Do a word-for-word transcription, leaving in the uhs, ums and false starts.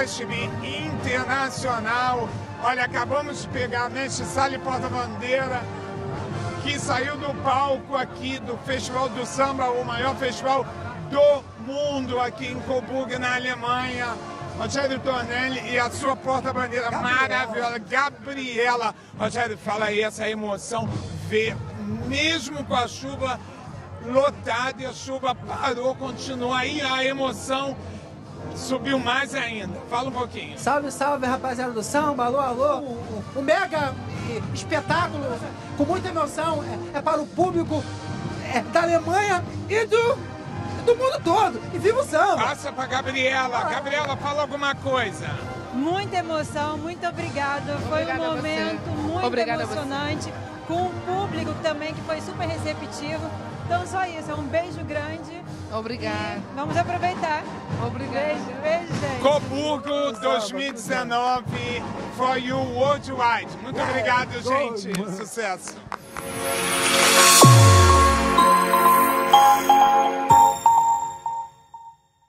Festival Internacional. Olha, acabamos de pegar Mestre Sala e Porta-Bandeira, que saiu do palco aqui do Festival do Samba, o maior festival do mundo aqui em Coburg, na Alemanha. Rogério Tornelli e a sua porta-bandeira maravilhosa, Gabriela. Rogério, fala aí essa emoção, ver, mesmo com a chuva lotada e a chuva parou, continua aí, a emoção subiu mais ainda. Fala um pouquinho. Salve, salve, rapaziada do samba, alô, alô. Um, um mega espetáculo com muita emoção, é, é para o público é, da Alemanha e do... do mundo todo. E viva o samba! Passa pra Gabriela. Gabriela, fala alguma coisa. Muita emoção, muito obrigada. Foi Obrigada um momento muito Obrigada emocionante, com o público também que foi super receptivo. Então só isso, é um beijo grande. Obrigada. E vamos aproveitar. Obrigada. Beijo, beijo, gente. Coburgo dois mil e dezenove for you worldwide. Muito obrigado, gente. Sucesso.